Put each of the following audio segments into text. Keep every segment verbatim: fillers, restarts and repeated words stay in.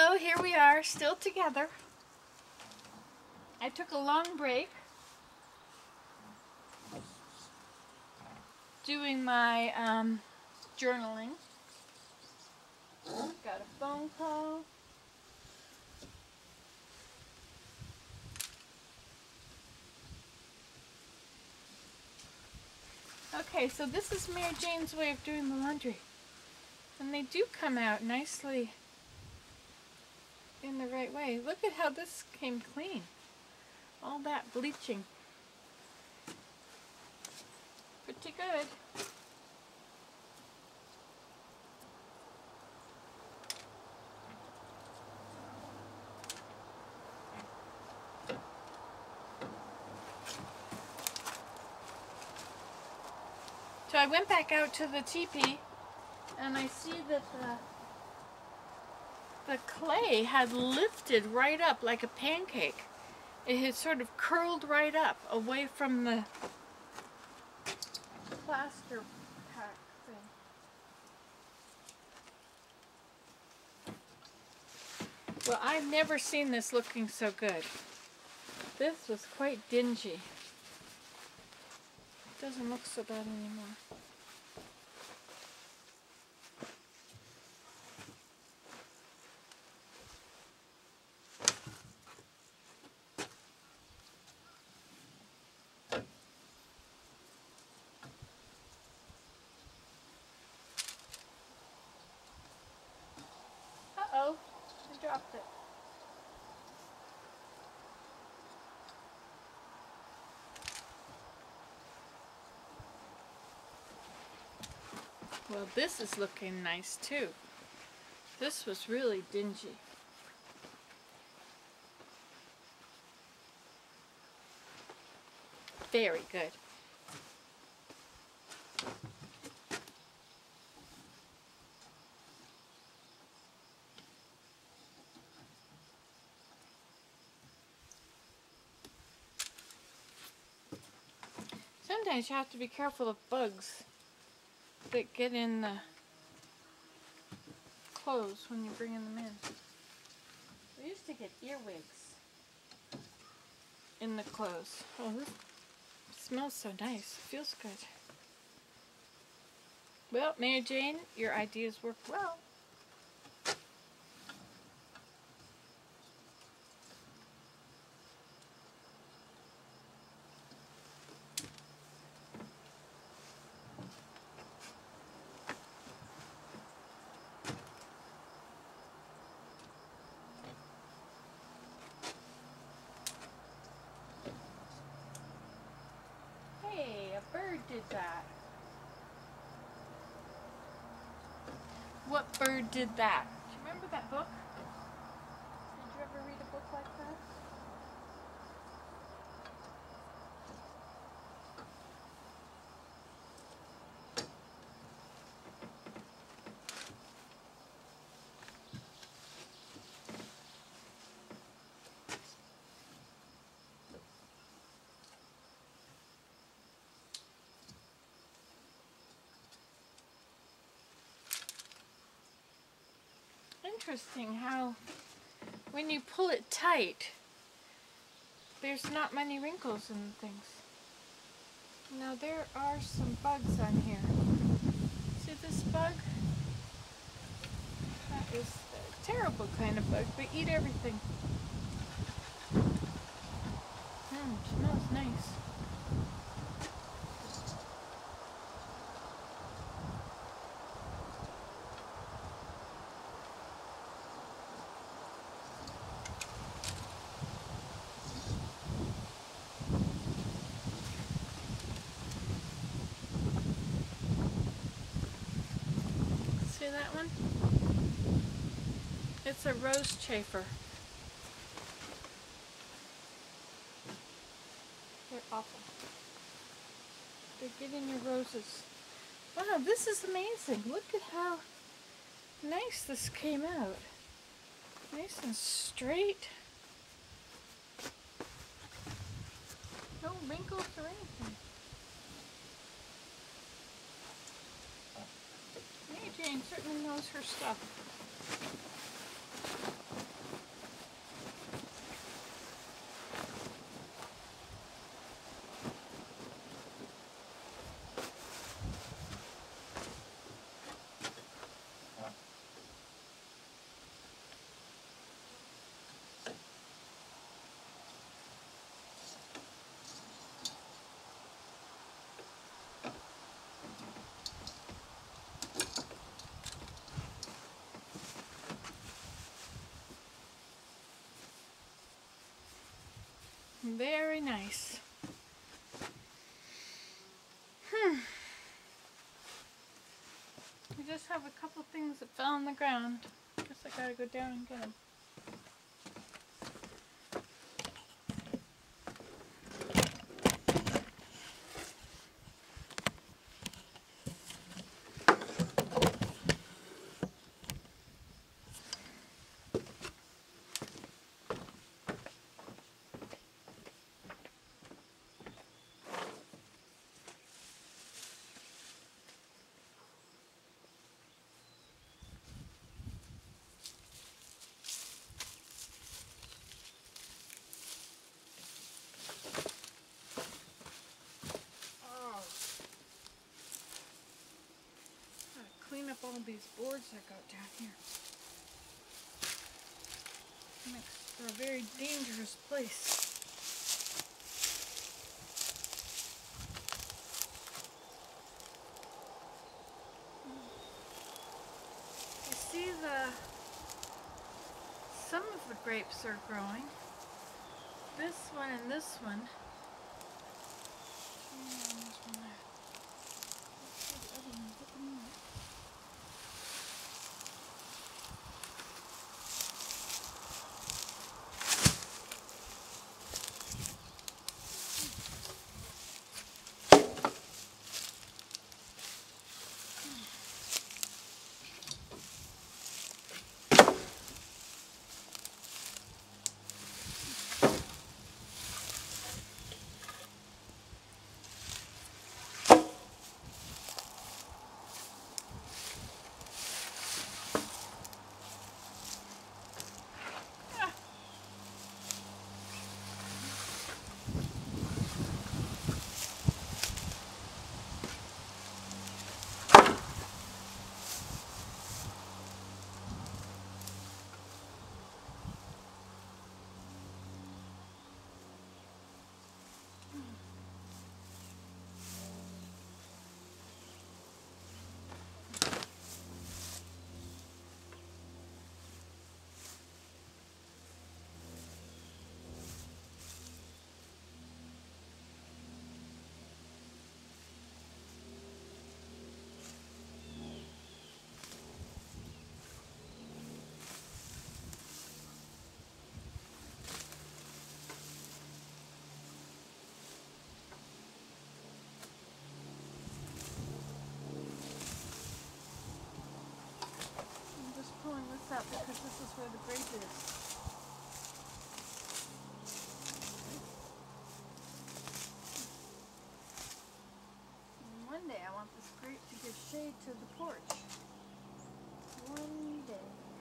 So here we are, still together. I took a long break doing my um, journaling. Got a phone call. Okay, so this is Mary Jane's way of doing the laundry. And they do come out nicely in the right way. Look at how this came clean. All that bleaching. Pretty good. So I went back out to the teepee and I see that the, the clay had lifted right up like a pancake. It had sort of curled right up away from the plaster pack thing. Well, I've never seen this looking so good. This was quite dingy. It doesn't look so bad anymore. Uh-oh, I dropped it. Well, this is looking nice too. This was really dingy. Very good. Sometimes you have to be careful of bugs that get in the clothes when you're bringing them in. We used to get earwigs in the clothes. Oh, this smells so nice. It feels good. Well, Mary Jane, your ideas work well. Hey, a bird did that. What bird did that? Do you remember that book? Did you ever read a book like that? Interesting how when you pull it tight, there's not many wrinkles in things. Now there are some bugs on here. See this bug? That is a terrible kind of bug. They eat everything. Mmm, smells nice. See that one? It's a rose chafer. They're awful. They're getting your roses. Wow, this is amazing. Look at how nice this came out. Nice and straight. No wrinkles or anything. Mary Jane certainly knows her stuff. very nice. Hmm. I just have a couple things that fell on the ground. Guess I gotta go down and get them. Clean up all these boards I got down here. Makes for a very dangerous place. You see the some of the grapes are growing. This one and this one. And there's one there. Let's see the other one. Look at them. Pulling this out because this is where the grape is. And one day I want this grape to give shade to the porch. One day.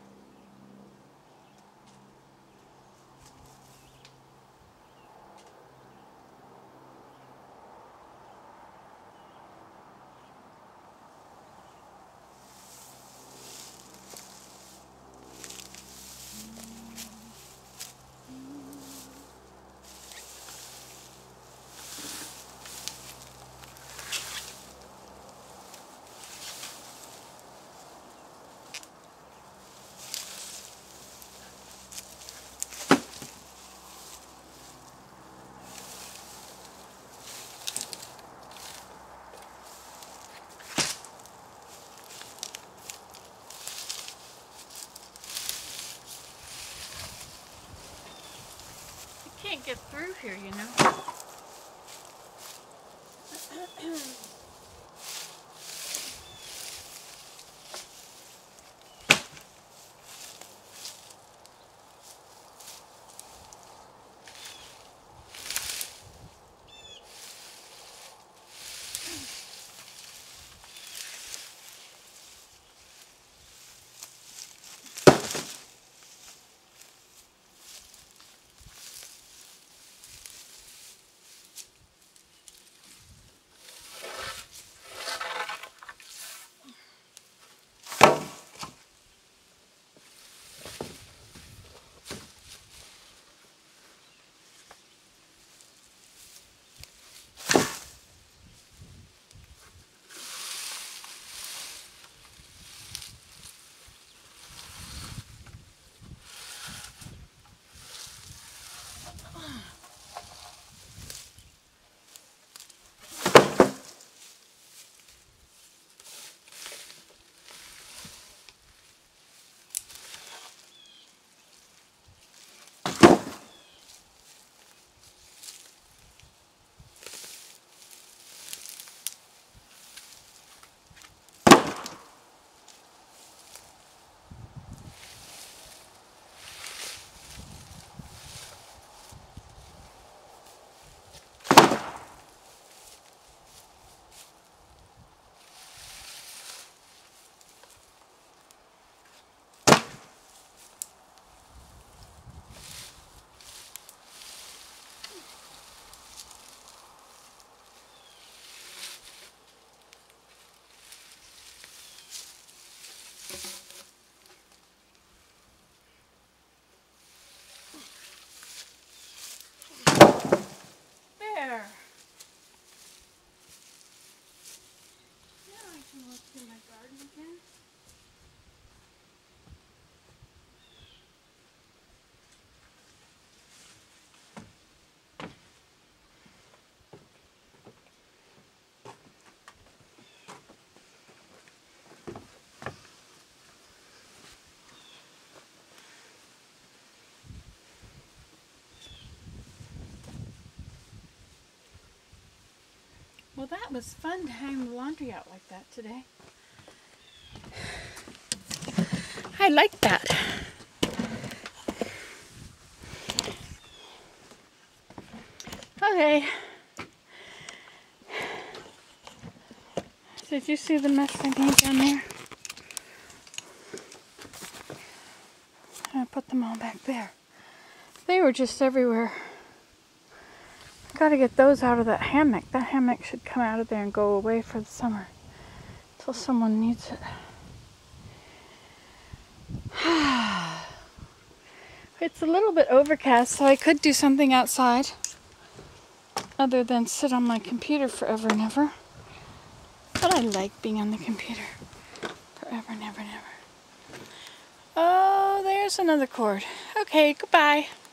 Can't get through here, you know. that was fun to hang the laundry out like that today. I like that. Okay. Did you see the mess I made down there? I put them all back there. They were just everywhere. Got to get those out of that hammock. That hammock should come out of there and go away for the summer until someone needs it. It's a little bit overcast, so I could do something outside other than sit on my computer forever and ever. But I like being on the computer forever and ever and ever. Oh, there's another cord. Okay, goodbye.